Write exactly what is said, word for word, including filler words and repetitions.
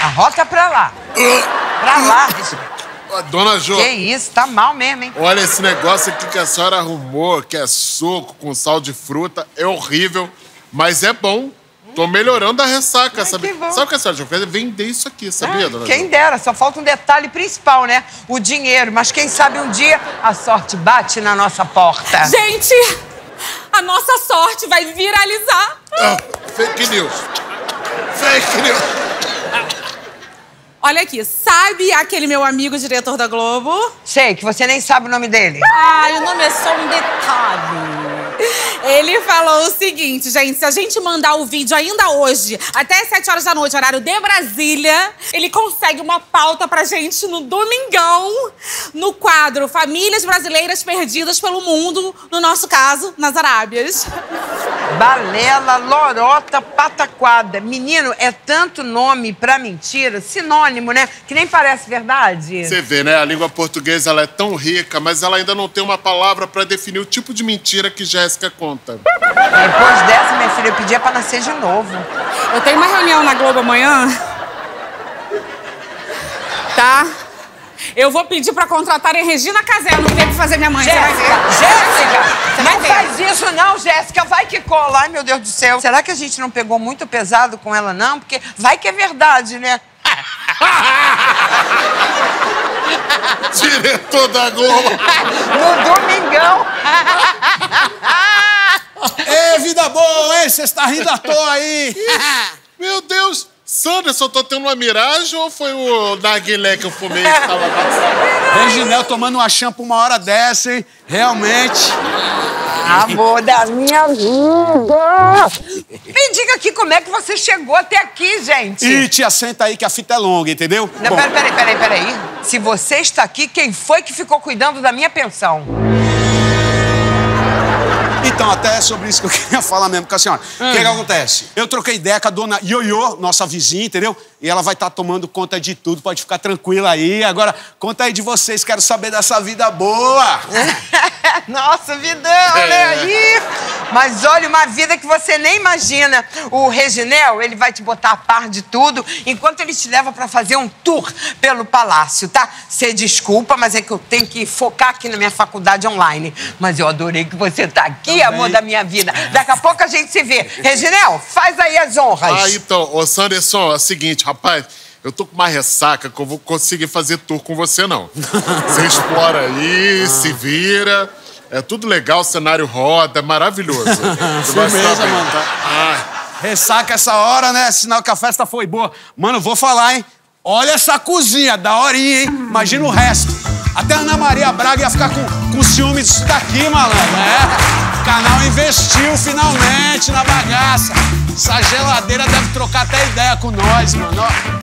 Arrota pra lá. Pra lá. Dona Jo. Que isso, tá mal mesmo, hein? Olha, esse negócio aqui que a senhora arrumou, que é suco com sal de fruta, é horrível, mas é bom. Tô melhorando a ressaca, Ai, sabe? que bom. Sabe o que a senhora já fez? Vender isso aqui, sabia, Ah, dona quem Jo? dera, só falta um detalhe principal, né? O dinheiro. Mas quem sabe um dia a sorte bate na nossa porta. Gente, a nossa sorte vai viralizar. Ah, fake news. Fake news. Olha aqui, sabe aquele meu amigo diretor da Globo? Sei, que você nem sabe o nome dele. Ai, o nome é só um detalhe. Ele falou o seguinte, gente, se a gente mandar o vídeo ainda hoje, até as sete horas da noite, horário de Brasília, ele consegue uma pauta pra gente no domingão, no quadro Famílias Brasileiras Perdidas pelo Mundo, no nosso caso, nas Arábias. Balela, lorota, pataquada. Menino, é tanto nome pra mentira, sinônimo, né? Que nem parece verdade. Você vê, né? A língua portuguesa ela é tão rica, mas ela ainda não tem uma palavra pra definir o tipo de mentira que Jéssica conta. Depois dessa, minha filha, eu pedia pra nascer de novo. Eu tenho uma reunião na Globo amanhã. Tá? Eu vou pedir pra contratarem Regina Casé no que tem pra fazer minha mãe. Jéssica, Você vai ver. Jéssica, Você vai não ver. faz isso não, Jéssica. Vai que cola. Ai, meu Deus do céu. Será que a gente não pegou muito pesado com ela, não? Porque vai que é verdade, né? Diretor da Globo. No domingão. Ê, vida boa, hein? Você está rindo à toa aí. Meu Deus. Sanderson, tô tendo uma miragem ou foi o narguilé que eu fumei que tava passando? Reginel tomando uma champa uma hora dessa, hein? Realmente. Amor da minha vida. Me diga aqui como é que você chegou até aqui, gente. Ih, tia, senta aí que a fita é longa, entendeu? Não, Bom, peraí, peraí, peraí, peraí. Se você está aqui, quem foi que ficou cuidando da minha pensão? então, até é sobre isso que eu queria falar mesmo com a senhora. O Hum. que que acontece? Eu troquei ideia com a dona Ioiô, nossa vizinha, entendeu? E ela vai estar tomando conta de tudo, pode ficar tranquila aí. Agora, conta aí de vocês, quero saber dessa vida boa. Nossa, vidão, né? Ih, mas olha, uma vida que você nem imagina. O Reginel, ele vai te botar a par de tudo, enquanto ele te leva pra fazer um tour pelo palácio, tá? Você desculpa, mas é que eu tenho que focar aqui na minha faculdade online. Mas eu adorei que você tá aqui, Também. amor da minha vida. Daqui a pouco a gente se vê. Reginel, faz aí as honras. Ah, então, ô Sanderson, é o seguinte, rapaz, eu tô com uma ressaca que eu vou conseguir fazer tour com você, não. Você explora aí, se vira, é tudo legal, o cenário roda, é maravilhoso. Você vai se dar Firmeza, bem, mano. tá? Ai. Ressaca essa hora, né? Sinal que a festa foi boa. Mano, vou falar, hein? Olha essa cozinha, daorinha, hein? Imagina o resto. Até a Ana Maria Braga ia ficar com, com ciúme disso daqui, malandro. É. O canal investiu finalmente na bagaça. Essa geladeira deve trocar até ideia com nós, mano. Ó.